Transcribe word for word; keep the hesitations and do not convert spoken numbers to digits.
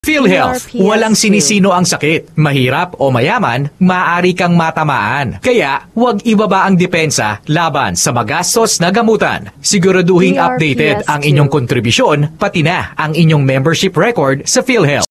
PhilHealth, walang sinisino ang sakit. Mahirap o mayaman, maaari kang matamaan. Kaya, huwag ibaba ang depensa laban sa magastos na gamutan. Siguraduhing updated ang inyong kontribusyon, pati na ang inyong membership record sa PhilHealth.